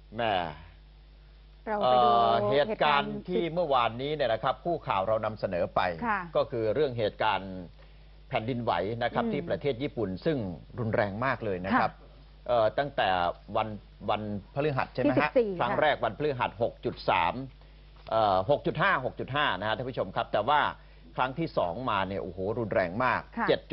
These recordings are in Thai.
แม่เราไปดูเหตุการณ์ที่เมื่อวานนี้เนี่ยนะครับผู้ข่าวเรานำเสนอไปก็คือเรื่องเหตุการณ์แผ่นดินไหวนะครับที่ประเทศญี่ปุ่นซึ่งรุนแรงมากเลยนะครับตั้งแต่วันพฤหัสใช่ไหมฮะครั้งแรกวันพฤหัส 6.3 6.5 นะฮะท่านผู้ชมครับแต่ว่าครั้งที่2มาเนี่ยโอ้โหรุนแรงมาก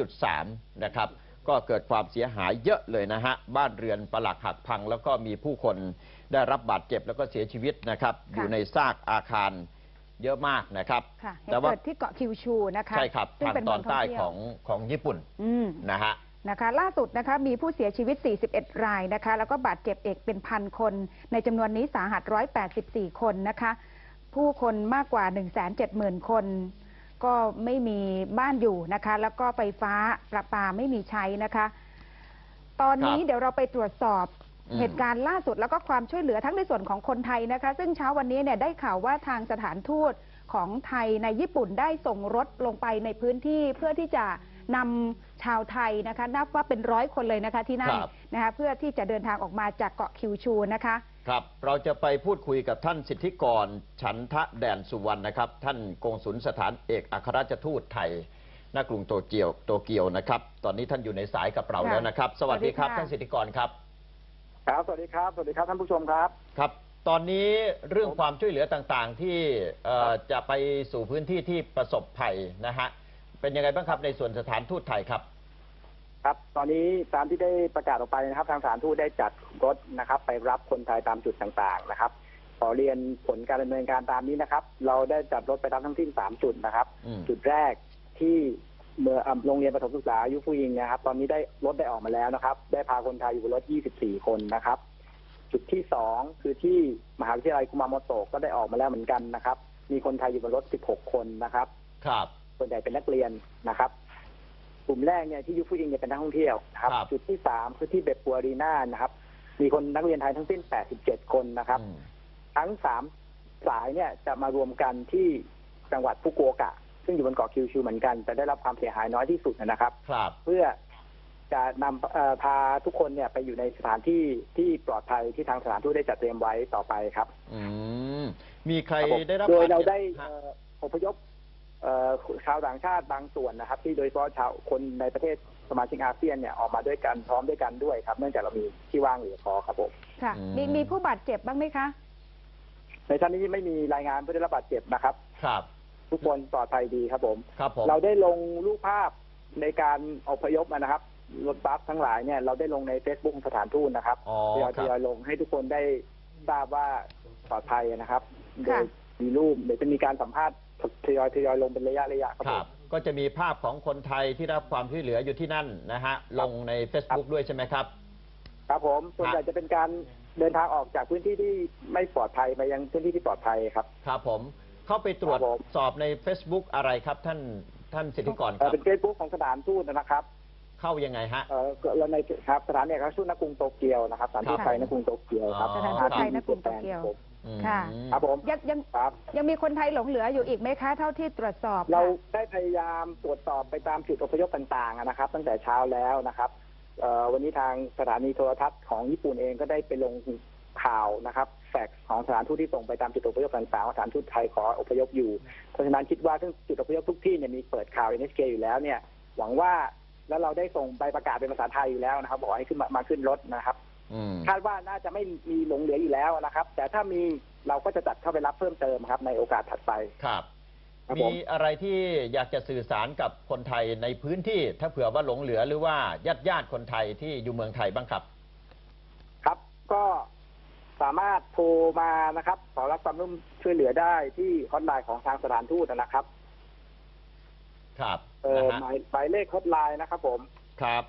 7.3 นะครับก็เกิดความเสียหายเยอะเลยนะฮะบ้านเรือนปรักหักพังแล้วก็มีผู้คนได้รับบาดเจ็บแล้วก็เสียชีวิตนะครับอยู่ในซากอาคารเยอะมากนะครับแต่ว่าเกิดที่เกาะคิวชูนะคะใช่ครับทางตอนใต้ของญี่ปุ่นนะฮะล่าสุดนะคะมีผู้เสียชีวิต41รายนะคะแล้วก็บาดเจ็บเอกเป็นพันคนในจำนวนนี้สาหัส184คนนะคะผู้คนมากกว่า 170,000 คนก็ไม่มีบ้านอยู่นะคะแล้วก็ไฟฟ้าประปาไม่มีใช้นะคะตอนนี้เดี๋ยวเราไปตรวจสอบเหตุการณ์ล่าสุดแล้วก็ความช่วยเหลือทั้งในส่วนของคนไทยนะคะซึ่งเช้าวันนี้เนี่ยได้ข่าวว่าทางสถานทูตของไทยในญี่ปุ่นได้ส่งรถลงไปในพื้นที่เพื่อที่จะนำชาวไทยนะคะนับว่าเป็น100 คนเลยนะคะที่นั่นนะคะเพื่อที่จะเดินทางออกมาจากเกาะคิวชูนะคะครับเราจะไปพูดคุยกับท่านสิทธิกรฉันทะแดนสุวรรณนะครับท่านกงสุลสถานเอกอัครราชทูตไทยณกรุงโตเกียวนะครับตอนนี้ท่านอยู่ในสายกับเราแล้วนะครับสวัสดีครับท่านสิทธิกรครับครับสวัสดีครับท่านผู้ชมครับครับตอนนี้เรื่องความช่วยเหลือต่างๆที่จะไปสู่พื้นที่ที่ประสบภัยนะฮะเป็นยังไงบ้างครับในส่วนสถานทูตไทยครับครับตอนนี้ตามที่ได้ประกาศออกไปนะครับทางสถานทูตได้จัดรถนะครับไปรับคนไทยตามจุดต่างๆนะครับขอเรียนผลการดำเนินการตามนี้นะครับเราได้จัดรถไปรับทั้งสิ้น3จุดนะครับจุดแรกที่โรงเรียนประถมศึกษายุฟูยิงนะครับตอนนี้ได้รถได้ออกมาแล้วนะครับได้พาคนไทยอยู่บนรถ24 คนนะครับจุดที่2คือที่มหาวิทยาลัยคุมาโมโตะก็ได้ออกมาแล้วเหมือนกันนะครับมีคนไทยอยู่บนรถ16 คนนะครับครับส่วนใหญ่เป็นนักเรียนนะครับกลุ่มแรกเนี่ยที่ยุฟูยิงเนี่ยเป็นนักท่องเที่ยวนะครับจุดที่3คือที่เบปัวรีน่านะครับมีคนนักเรียนไทยทั้งสิ้น87 คนนะครับทั้ง3สายเนี่ยจะมารวมกันที่จังหวัดฟุกุโอกะซึ่งอยู่บนเกาะคิวชูเหมือนกันแต่ได้รับความเสียหายน้อยที่สุดนะครับเพื่อจะนำพาทุกคนเนี่ยไปอยู่ในสถานที่ที่ปลอดภัยที่ทางสถานทูตได้จัดเตรียมไว้ต่อไปครับมีใครได้รับโดยเราได้อพยพชาวต่างชาติบางส่วนนะครับที่โดยเฉพาะชาวคนในประเทศสมาชิกอาเซียนเนี่ยออกมาด้วยกันพร้อมด้วยกันด้วยครับเนื่องจากเรามีที่ว่างเหลือพอครับผมค่ะมีผู้บาดเจ็บบ้างไหมคะในชั้นนี้ไม่มีรายงานผู้ได้รับบาดเจ็บนะครับครับทุกคนปลอดภัยดีครับผมครับผมเราได้ลงรูปภาพในการอพยพนะครับรถบัสทั้งหลายเนี่ยเราได้ลงใน Facebook สถานทูตนะครับทยอยลงให้ทุกคนได้ทราบว่าปลอดภัยนะครับโดยมีรูปเดี๋ยวจะมีการสัมภาษณ์ทยอยลงเป็นระยะครับก็จะมีภาพของคนไทยที่รับความช่วยเหลืออยู่ที่นั่นนะฮะลงใน Facebook ด้วยใช่ไหมครับครับผมส่วนใหญ่จะเป็นการเดินทางออกจากพื้นที่ที่ไม่ปลอดภัยไปยังพื้นที่ที่ปลอดภัยครับครับผมเข้าไปตรวจสอบใน Facebook อะไรครับท่านสิทธิกรครับเป็น Facebook ของสถานทูตนะครับเข้ายังไงฮะเราในครับสถานเอกอัครราชทูตณกรุงโตเกียวนะครับสถานทูตไทยณกรุงโตเกียวครับสถานทูตไทยณกรุงโตเกียวค่ะครับผมยังมีคนไทยหลงเหลืออยู่อีกไหมคะเท่าที่ตรวจสอบเราได้พยายามตรวจสอบไปตามจุดอพยพต่างๆนะครับตั้งแต่เช้าแล้วนะครับวันนี้ทางสถานีโทรทัศน์ของญี่ปุ่นเองก็ได้ไปลงข่าวนะครับแฟกซ์ของสถานทูตที่ส่งไปตามจุดอพยพต่างๆสถานทูตไทยขออพยพอยู่เพราะฉะนั้นคิดว่าซึ่งจุดอพยพทุกที่เนี่ยมีเปิดข่าว NHK อยู่แล้วเนี่ยหวังว่าแล้วเราได้ส่งใบประกาศเป็นภาษาไทยอยู่แล้วนะครับบอกให้ขึ้นมาขึ้นรถนะครับคาดว่าน่าจะไม่มีหลงเหลืออยู่แล้วนะครับแต่ถ้ามีเราก็จะจัดเข้าไปรับเพิ่มเติมครับในโอกาสถัดไปครับมีอะไรที่อยากจะสื่อสารกับคนไทยในพื้นที่ถ้าเผื่อว่าหลงเหลือหรือว่าญาติคนไทยที่อยู่เมืองไทยบ้างครับครับก็สามารถโทรมานะครับขอรับความร่วมช่วยเหลือได้ที่ฮอตไลน์ของทางสถานทูตนะครับครับหมายเลขฮอตไลน์นะครับผมครับ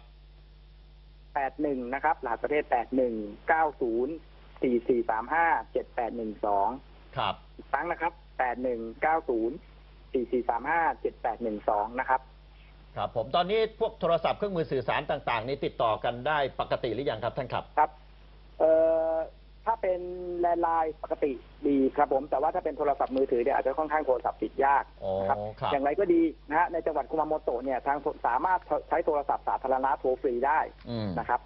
81นะครับรหัสประเทศ819044357812 ครับอีกครั้งนะครับ819044357812นะครับครับผมตอนนี้พวกโทรศัพท์เครื่องมือสื่อสารต่างๆนี้ติดต่อกันได้ปกติหรือยังครับท่านครับครับถ้าเป็นแลนด์ไลน์ปกติดีครับผมแต่ว่าถ้าเป็นโทรศัพท์มือถือเนี่ยอาจจะค่อนข้างโทรศัพท์ติดยากนะครับอย่างไรก็ดีนะฮะในจังหวัดคุมาโมโตะเนี่ยทางสามารถใช้โทรศัพท์สาธารณะโทรฟรีได้นะครับ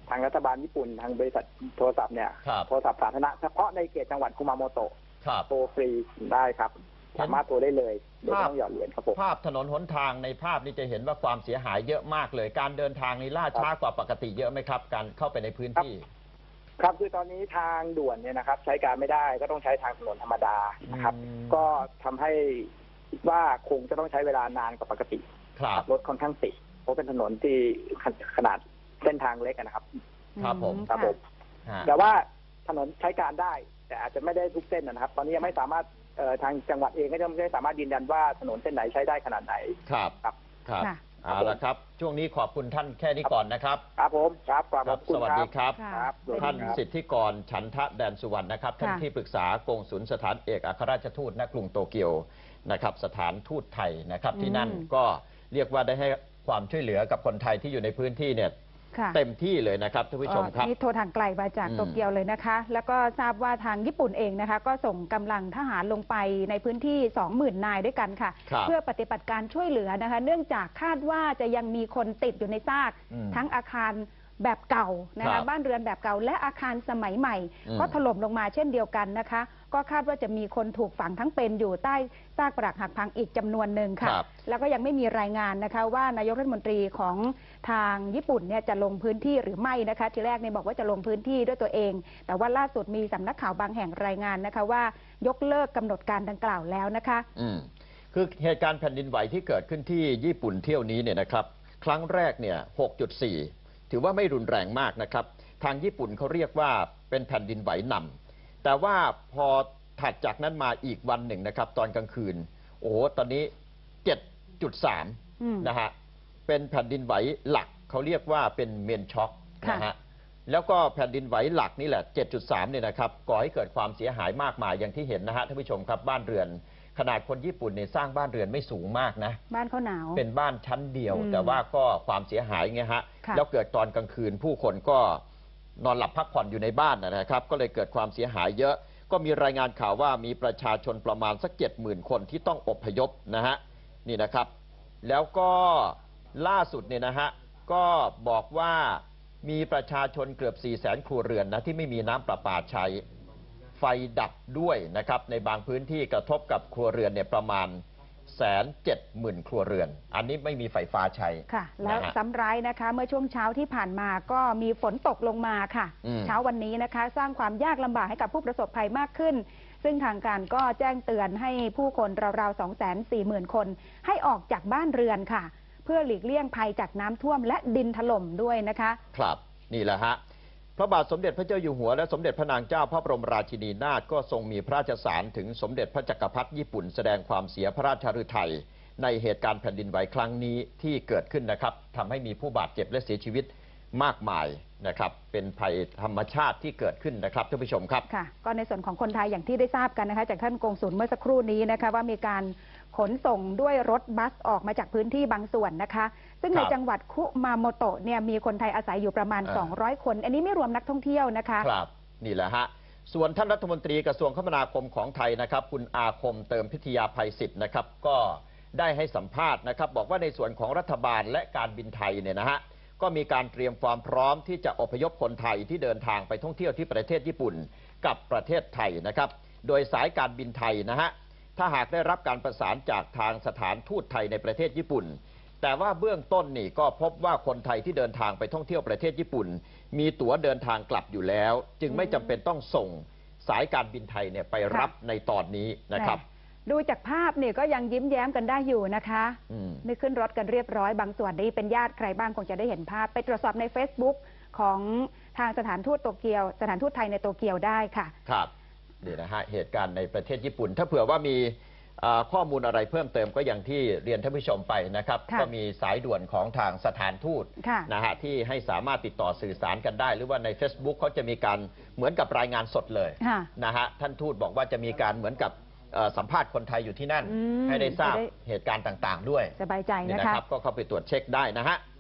ทางรัฐบาลญี่ปุ่นทางบริษัทโทรศัพท์เนี่ยโทรศัพท์สาธารณะเฉพาะในเขตจังหวัดคุมาโมโตะโทรฟรีได้ครับสามารถโทรได้เลยโดยไม่ต้องหยอดเหรียญครับผมภาพถนนหนทางในภาพนี้จะเห็นว่าความเสียหายเยอะมากเลยการเดินทางนี้ล่าช้ากว่าปกติเยอะไหมครับการเข้าไปในพื้นที่ครับคือตอนนี้ทางด่วนเนี่ยนะครับใช้การไม่ได้ก็ต้องใช้ทางถนนธรรมดานะครับก็ทำให้คิดว่าคงจะต้องใช้เวลานานกว่าปกติรถค่อนข้างติดเพราะเป็นถนนที่ขนาดเส้นทางเล็กนะครับครับผมแต่ว่าถนนใช้การได้แต่อาจจะไม่ได้ทุกเส้นนะครับตอนนี้ยังไม่สามารถทางจังหวัดเองก็ยังไม่สามารถยืนยันว่าถนนเส้นไหนใช้ได้ขนาดไหนครับเอาละครับช่วงนี้ขอบคุณท่านแค่นี้ก่อนนะครับครับผมครับขอบคุณสวัสดีครับท่านสิทธิกรฉันทะแดนสุวรรณนะครับท่านที่ปรึกษากงสุลสถานเอกอัครราชทูตณกรุงโตเกียวนะครับสถานทูตไทยนะครับที่นั่นก็เรียกว่าได้ให้ความช่วยเหลือกับคนไทยที่อยู่ในพื้นที่เนี่ยเต็มที่เลยนะครับท่านผู้ชมครับนี่โทรทางไกลมาจากโตเกียวเลยนะคะแล้วก็ทราบว่าทางญี่ปุ่นเองนะคะก็ส่งกำลังทหารลงไปในพื้นที่ 20,000 นายด้วยกันค่ะเพื่อปฏิบัติการช่วยเหลือนะคะเนื่องจากคาดว่าจะยังมีคนติดอยู่ในซากทั้งอาคารแบบเก่านะคะบ้านเรือนแบบเก่าและอาคารสมัยใหม่ก็ถล่มลงมาเช่นเดียวกันนะคะก็คาดว่าจะมีคนถูกฝังทั้งเป็นอยู่ใต้ซากปรักหักพังอีกจำนวนหนึ่งค่ะแล้วก็ยังไม่มีรายงานนะคะว่านายกรัฐมนตรีของทางญี่ปุ่นเนี่ยจะลงพื้นที่หรือไม่นะคะทีแรกเนี่ยบอกว่าจะลงพื้นที่ด้วยตัวเองแต่ว่าล่าสุดมีสำนักข่าวบางแห่งรายงานนะคะว่ายกเลิกกำหนดการดังกล่าวแล้วนะคะคือเหตุการณ์แผ่นดินไหวที่เกิดขึ้นที่ญี่ปุ่นเที่ยวนี้เนี่ยนะครับครั้งแรกเนี่ย 6.4 ถือว่าไม่รุนแรงมากนะครับทางญี่ปุ่นเขาเรียกว่าเป็นแผ่นดินไหวนำแต่ว่าพอถัดจากนั้นมาอีกวันหนึ่งนะครับตอนกลางคืนโอ้โหตอนนี้ 7.3 นะฮะเป็นแผ่นดินไหวหลักเขาเรียกว่าเป็นเมนช็อคนะฮะแล้วก็แผ่นดินไหวหลักนี่แหละ 7.3 เนี่ยนะครับก่อให้เกิดความเสียหายมากมายอย่างที่เห็นนะฮะท่านผู้ชมครับบ้านเรือนขนาดคนญี่ปุ่นเนี่ยสร้างบ้านเรือนไม่สูงมากนะบ้านเขาหนาวเป็นบ้านชั้นเดียวแต่ว่าก็ความเสียหายไงฮะแล้วเกิดตอนกลางคืนผู้คนก็นอนหลับพักผ่อนอยู่ในบ้านนะครับก็เลยเกิดความเสียหายเยอะก็มีรายงานข่าวว่ามีประชาชนประมาณสัก 70,000 คนที่ต้องอพยพนะฮะนี่นะครับแล้วก็ล่าสุดเนี่ยนะฮะก็บอกว่ามีประชาชนเกือบ 400,000 ครัวเรือนนะที่ไม่มีน้ำประปาใช้ไฟดับด้วยนะครับในบางพื้นที่กระทบกับครัวเรือนเนี่ยประมาณ 170,000 ครัวเรือนอันนี้ไม่มีไฟฟ้าใช้ค่ะแล้วซ้ำร้ายนะคะเมื่อช่วงเช้าที่ผ่านมาก็มีฝนตกลงมาค่ะเช้าวันนี้นะคะสร้างความยากลำบากให้กับผู้ประสบภัยมากขึ้นซึ่งทางการก็แจ้งเตือนให้ผู้คนราวๆ 240,000 คนให้ออกจากบ้านเรือนค่ะเพื่อหลีกเลี่ยงภัยจากน้ำท่วมและดินถล่มด้วยนะคะครับนี่แหละฮะพระบาทสมเด็จพระเจ้าอยู่หัวและสมเด็จพระนางเจ้าพระบรมราชินีนาถก็ทรงมีพระราชสารถึงสมเด็จพระจักรพรรดิญี่ปุ่นแสดงความเสียพระราชฤทัยในเหตุการณ์แผ่นดินไหวครั้งนี้ที่เกิดขึ้นนะครับทำให้มีผู้บาดเจ็บและเสียชีวิตมากมายนะครับเป็นภัยธรรมชาติที่เกิดขึ้นนะครับท่านผู้ชมครับค่ะก็ในส่วนของคนไทยอย่างที่ได้ทราบกันนะคะจากท่านกงสุลเมื่อสักครู่นี้นะคะว่ามีการขนส่งด้วยรถบัสออกมาจากพื้นที่บางส่วนนะคะซึ่งในจังหวัดคุมาโมโตะเนี่ยมีคนไทยอาศัยอยู่ประมาณ200 คนอันนี้ไม่รวมนักท่องเที่ยวนะคะครับนี่แหละฮะส่วนท่านรัฐมนตรีกระทรวงคมนาคมของไทยนะครับคุณอาคมเติมพิทยาภัยศิษย์นะครับก็ได้ให้สัมภาษณ์นะครับบอกว่าในส่วนของรัฐบาลและการบินไทยเนี่ยนะฮะก็มีการเตรียมความพร้อมที่จะอพยพคนไทยที่เดินทางไปท่องเที่ยวที่ประเทศญี่ปุ่นกับประเทศไทยนะครับโดยสายการบินไทยนะฮะถ้าหากได้รับการประสานจากทางสถานทูตไทยในประเทศญี่ปุ่นแต่ว่าเบื้องต้นนี่ก็พบว่าคนไทยที่เดินทางไปท่องเที่ยวประเทศญี่ปุ่นมีตั๋วเดินทางกลับอยู่แล้วจึงไม่จำเป็นต้องส่งสายการบินไทยเนี่ยไปรับในตอนนี้นะครับดูจากภาพเนี่ยก็ยังยิ้มแย้มกันได้อยู่นะคะได้ขึ้นรถกันเรียบร้อยบางส่วนนี้เป็นญาติใครบ้างคงจะได้เห็นภาพไปตรวจสอบใน Facebook ของทางสถานทูตโตเกียวสถานทูตไทยในโตเกียวได้ค่ะครับนี่นะฮะเหตุการณ์ในประเทศญี่ปุ่นถ้าเผื่อว่ามีข้อมูลอะไรเพิ่มเติมก็อย่างที่เรียนท่านผู้ชมไปนะครับก็มีสายด่วนของทางสถานทูตนะฮะที่ให้สามารถติดต่อสื่อสารกันได้หรือว่าใน Facebook เขาจะมีการเหมือนกับรายงานสดเลยนะฮะท่านทูตบอกว่าจะมีการเหมือนกับสัมภาษณ์คนไทยอยู่ที่นั่นให้ได้ทราบเหตุการณ์ต่างๆด้วยสบายใจนะครับก็เข้าไปตรวจเช็คได้นะฮะ